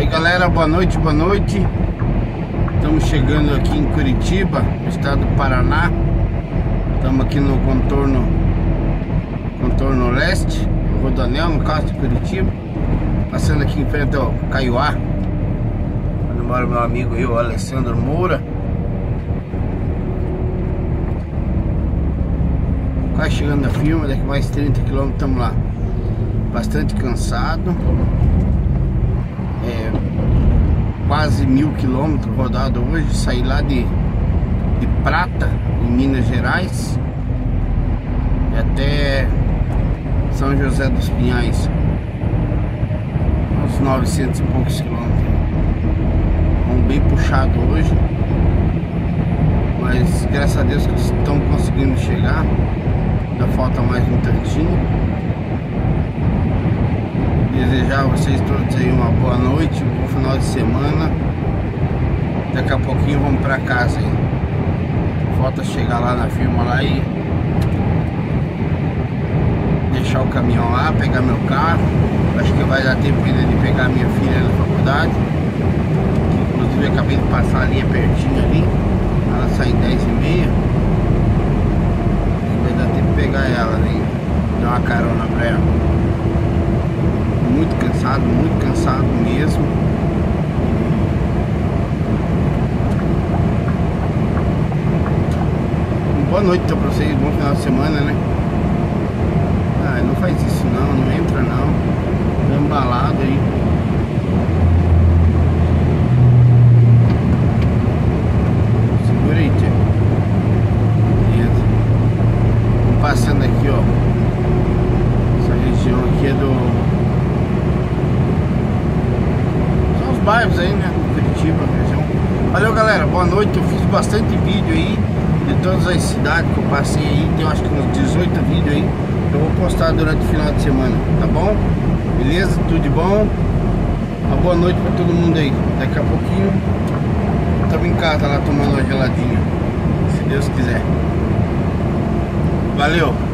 Galera, boa noite, boa noite. Estamos chegando aqui em Curitiba, no estado do Paraná. Estamos aqui no contorno leste, Rodoanel, no caso de Curitiba. Passando aqui em frente ao Caiuá, onde mora meu amigo aí, o Alessandro Moura. Quase chegando na firma, daqui mais 30 km estamos lá. Bastante cansado. Quase 1000 km rodado hoje. Saí lá de Prata, em Minas Gerais, e até São José dos Pinhais, uns 900 e poucos quilômetros. Bem puxado hoje, mas graças a Deus que estão conseguindo chegar. Ainda falta mais um tantinho. Desejar a vocês todos aí uma boa noite, um bom final de semana. Daqui a pouquinho vamos pra casa aí. Falta chegar lá na firma lá e deixar o caminhão lá, pegar meu carro. Acho que vai dar tempo ainda de pegar minha filha na faculdade, que inclusive eu acabei de passar ali, é pertinho ali. Ela sai 10h30. Vai dar tempo de pegar ela, né? Dar uma carona pra ela. Muito cansado mesmo. Boa noite então pra vocês, bom final de semana, né? Ah, não faz isso não entra não. Tô embalado aí. Segura aí, tia. Beleza. Vamos passando aqui, ó. Essa região aqui é do... bairros aí, né, Curitiba, região. Valeu, galera, boa noite. Eu fiz bastante vídeo aí de todas as cidades que eu passei aí. Tem acho que uns 18 vídeos aí. Eu vou postar durante o final de semana, tá bom? Beleza? Tudo de bom? Uma boa noite pra todo mundo aí. Daqui a pouquinho estamos em casa lá tomando uma geladinha, se Deus quiser. Valeu!